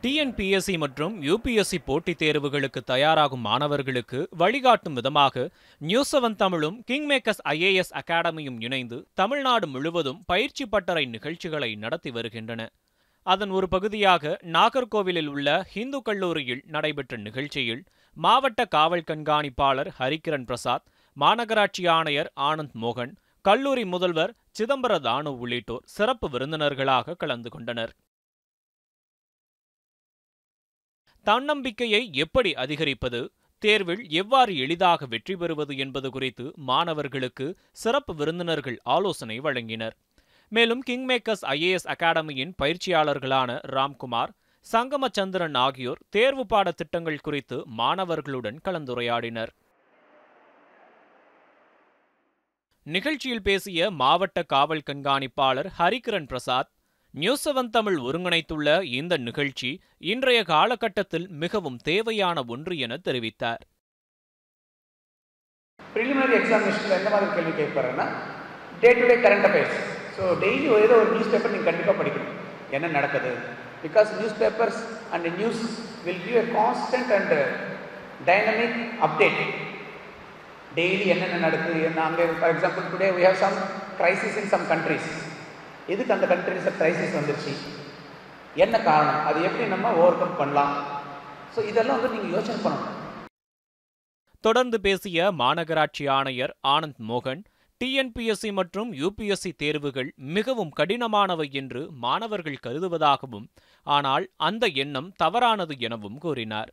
TNPSC மற்றும் UPSC போட்டித் தேர்வுகளுக்கு தயாராகும் மாணவர்களுக்கு வழிகாட்டும் விதமாக நியூஸ்7 தமிழும் கிங்மேக்கர்ஸ் ஐஏஎஸ் அகாடமியும் இணைந்து தமிழ்நாடு முழுவதும் பயிற்சி பட்டறை நிகழ்ச்சிகளை நடத்தி வருகின்றன. அதன் ஒரு பகுதியாக நாகர்கோவிலில் உள்ள இந்து கல்லூரியில் நடைபெற்ற நிகழ்ச்சியில் மாவட்ட காவல் கண்காணிப்பாளர் ஹரிகிரண் பிரசாத், மாநகராட்சி ஆணையர் ஆனந்த் மோகன், கல்லூரி முதல்வர் சிதம்பர தானு உள்ளிட்டோர் சிறப்பு விருந்தினர்களாக கலந்து கொண்டனர். தன்னம்பிக்கையை எப்படி அதிகரிப்பது, தேர்வில் எவ்வாறு எளிதாக வெற்றி பெறுவது என்பது குறித்து மாணவர்களுக்கு சிறப்பு விருந்தினர்கள் ஆலோசனை வழங்கினர். மேலும் கிங்மேக்கர்ஸ் ஐஏஎஸ் அகாடமியின் பயிற்சியாளர்களான ராம்குமார், சங்கமச்சந்திரன் ஆகியோர் தேர்வு பாட திட்டங்கள் குறித்து மாணவர்களுடன் கலந்துரையாடினர். நிகழ்ச்சியில் பேசிய மாவட்ட காவல் கண்காணிப்பாளர் ஹரிகிரண் பிரசாத், நியூஸ்7 தமிழ் ஒருங்கிணைத்துள்ள இந்த நிகழ்ச்சி இன்றைய காலகட்டத்தில் மிகவும் தேவையான ஒன்று என தெரிவித்தார். பிரிலிமினரி எக்ஸாமினேஷன்ல எந்த மாதிரி கேள்வி கேட்பாருன்னா, day to day current affairs. So daily ஏதோ ஒரு நியூஸ் பேப்பர் நீங்கள் கண்டிப்பாக படிக்கணும், என்ன நடக்குது. Because news papers and news will give a constant and dynamic update. Daily என்னென்ன நடக்குது, அங்கே for example today we have some crisis in some countries. எதுக்கு அந்த கண்ட்ரிஸில் கிரைசிஸ் வந்துருச்சு, என்ன காரணம், அது எப்படி நம்ம ஓவர் கம் பண்ணலாம். ஸோ இதெல்லாம் வந்து நீங்கள் யோசனை பண்ணணும். தொடர்ந்து பேசிய மாநகராட்சி ஆணையர் ஆனந்த் மோகன், டிஎன்பிஎஸ்சி மற்றும் யூபிஎஸ்சி தேர்வுகள் மிகவும் கடினமானவை என்று மாணவர்கள் கருதுவதாகவும், ஆனால் அந்த எண்ணம் தவறானது எனவும் கூறினார்.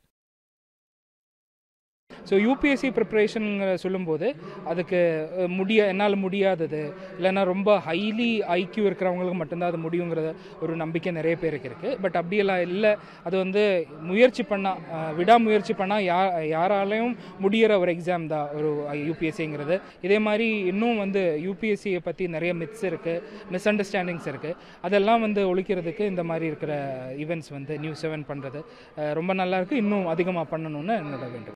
ஸோ யூபிஎஸ்சி ப்ரிப்பரேஷன் சொல்லும்போது அதுக்கு என்னால் முடியாதது, இல்லைன்னா ரொம்ப ஹைலி ஐக்யூ இருக்கிறவங்களுக்கு மட்டும்தான் அது முடியுங்கிற ஒரு நம்பிக்கை நிறைய பேருக்கு இருக்குது. பட் அப்படியெல்லாம் இல்லை. அது வந்து முயற்சி பண்ணால், விடாமுயற்சி பண்ணால் யாராலையும் முடிகிற ஒரு எக்ஸாம் தான் ஒரு யூபிஎஸ்சிங்கிறது. இதே மாதிரி இன்னும் வந்து யூபிஎஸ்சியை பற்றி நிறைய மித்ஸ் இருக்குது, மிஸ் அண்டர்ஸ்டாண்டிங்ஸ் இருக்குது. அதெல்லாம் வந்து ஒழிக்கிறதுக்கு இந்த மாதிரி இருக்கிற ஈவெண்ட்ஸ் வந்து நியூஸ்7 பண்ணுறது ரொம்ப நல்லாயிருக்கு. இன்னும் அதிகமாக பண்ணணும்னு என்னோட வேண்டும்.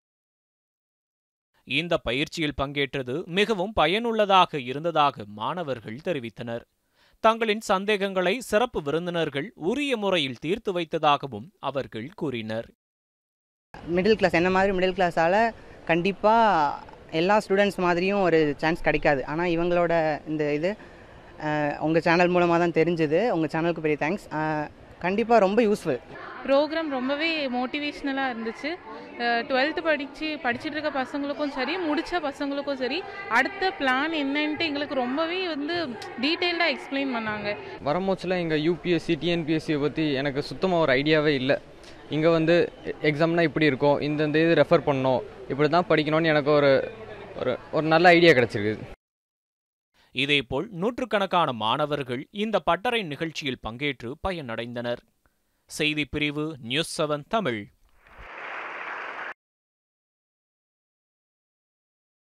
இந்த பயிற்சியில் பங்கேற்றது மிகவும் பயனுள்ளதாக இருந்ததாக மாணவர்கள் தெரிவித்தனர். தங்களின் சந்தேகங்களை சிறப்பு விருந்தினர்கள் உரிய முறையில் தீர்த்து வைத்ததாகவும் அவர்கள் கூறினர். மிடில் கிளாஸ், என்ன மாதிரி மிடில் கிளாஸால் கண்டிப்பாக எல்லா ஸ்டூடெண்ட்ஸ் மாதிரியும் ஒரு சான்ஸ் கிடைக்காது. ஆனால் இவங்களோட இந்த இது உங்கள் சேனல் மூலமாக தான் தெரிஞ்சுது. உங்கள் சேனலுக்கு பெரிய தேங்க்ஸ். கண்டிப்பாக ரொம்ப யூஸ்ஃபுல். ப்ரோக்ராம் ரொம்பவே மோட்டிவேஷ்னலாக இருந்துச்சு. 12th படிச்சுட்டு இருக்க பசங்களுக்கும் சரி, முடித்த பசங்களுக்கும் சரி, அடுத்த பிளான் என்னன்ட்டு எங்களுக்கு ரொம்பவே வந்து டீட்டெயில்டாக எக்ஸ்பிளைன் பண்ணாங்க. வரும்போச்சில் இங்கே யூபிஎஸ்சி டிஎன்பிஎஸ்சியை பற்றி எனக்கு சுத்தமாக ஒரு ஐடியாவே இல்லை. இங்கே வந்து எக்ஸாம்னா இப்படி இருக்கும், இந்த இது ரெஃபர் பண்ணணும், இப்படி தான் படிக்கணும்னு எனக்கு ஒரு நல்ல ஐடியா கிடச்சிருக்கு. இதேபோல் நூற்றுக்கணக்கான மாணவர்கள் இந்த பட்டறை நிகழ்ச்சியில் பங்கேற்று பயனடைந்தனர். செய்திப்பிரிவு நியூஸ்7 தமிழ்.